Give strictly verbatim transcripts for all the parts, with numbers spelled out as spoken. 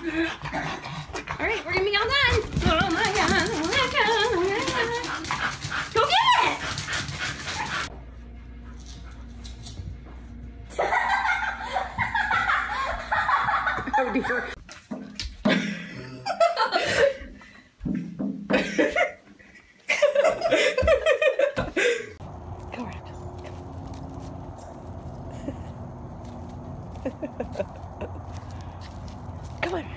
Alright, we're gonna be all done. Oh my god. Oh my god. Oh my god. Go get it! Oh dear. Come on. Come on.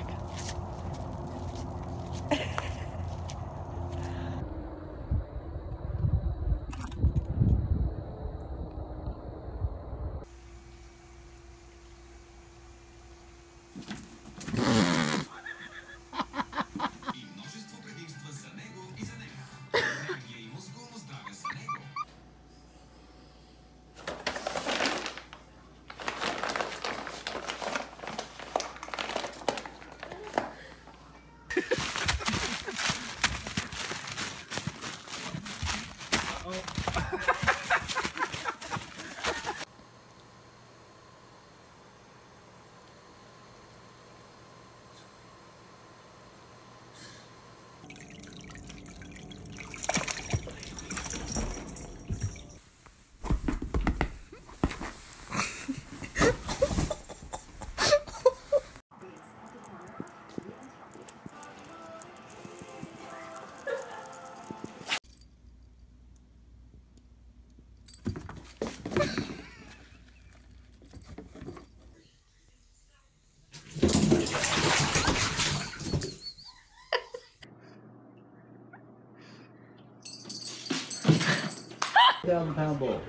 Down the pound bowl.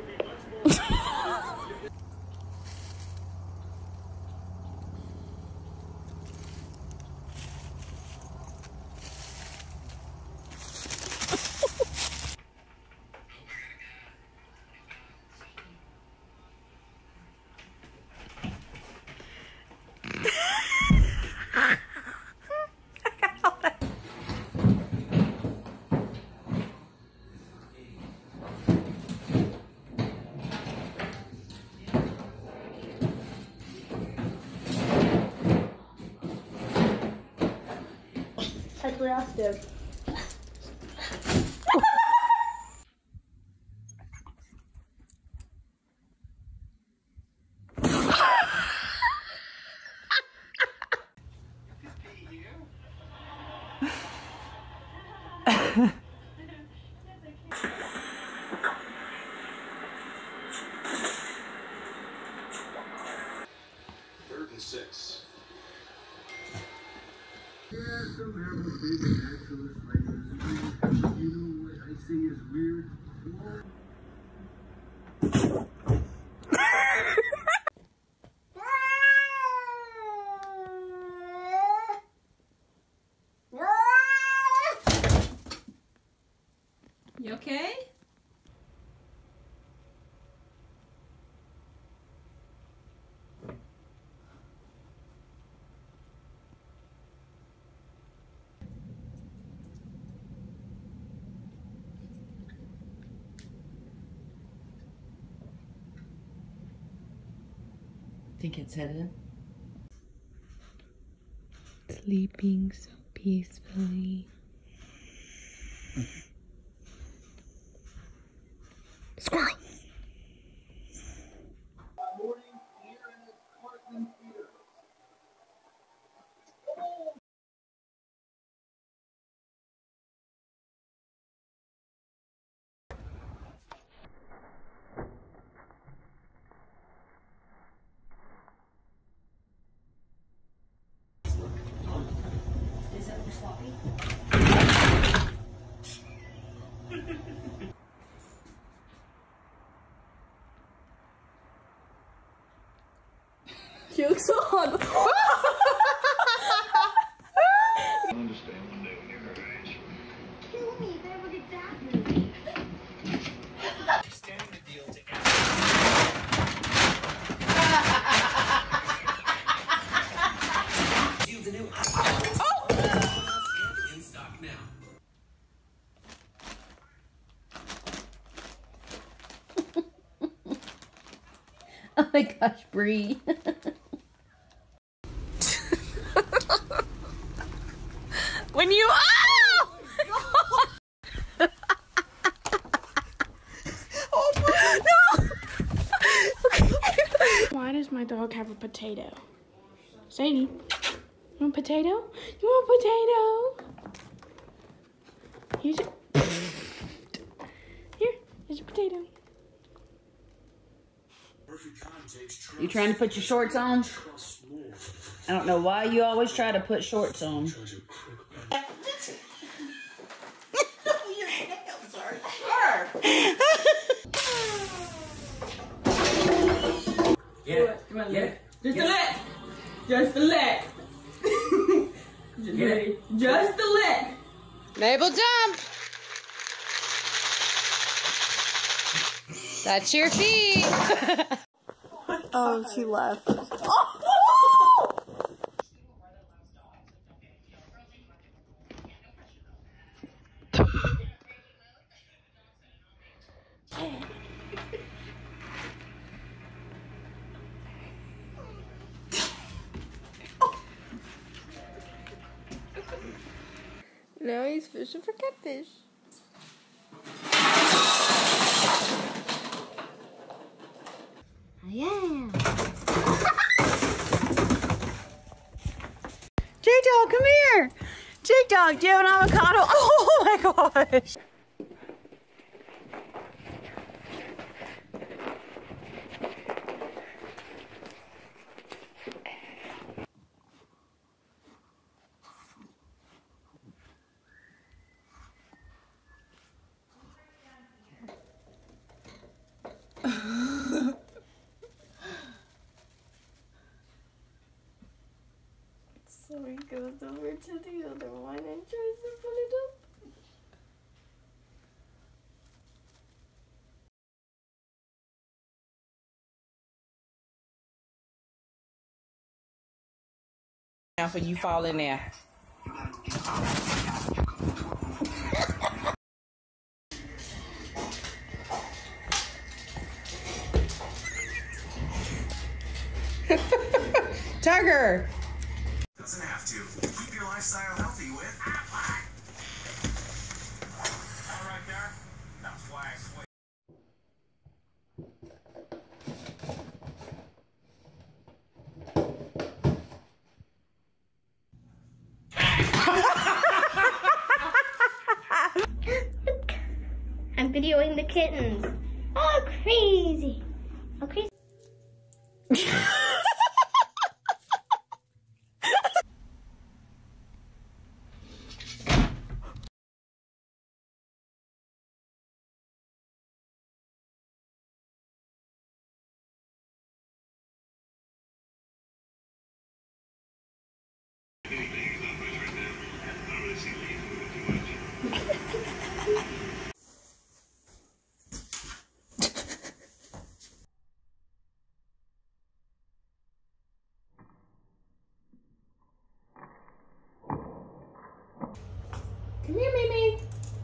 Hyperactive. Third and six. Yeah, some have a big naturalist like you know what I say is weird. You okay? Think it's headed. Sleeping so peacefully. Squirrel! She looks so hot. I understand one day when you're her age. Kill me if I ever get that movie. Extending the deal to you the new oh! And in stock now. Oh my gosh, Bree. Can you? Oh! Oh no! Why does my dog have a potato? Sadie, you want a potato? You want a potato? Here's your... Here, here's your potato. You trying to put your shorts on? I don't know why you always try to put shorts on. Get it. Get it. Just a leg. Just a leg. Just, Get it. Just a leg. Mabel, jump. That's your feet. Oh, she left. Now he's fishing for catfish. Yeah. J-Dog, come here. J-Dog, do you have an avocado? Oh my gosh. So he goes over to the other one and tries to pull it up. Now for you fall in there. Tiger. Doesn't have to. Keep your lifestyle healthy with AFV. All right there. Now flag swing. I'm videoing the kittens. Oh, crazy. Oh, crazy. Come here, Mimi.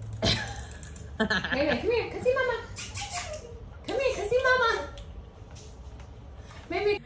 Mimi, come here. Come see Mama. Come here, come see Mama. Mimi.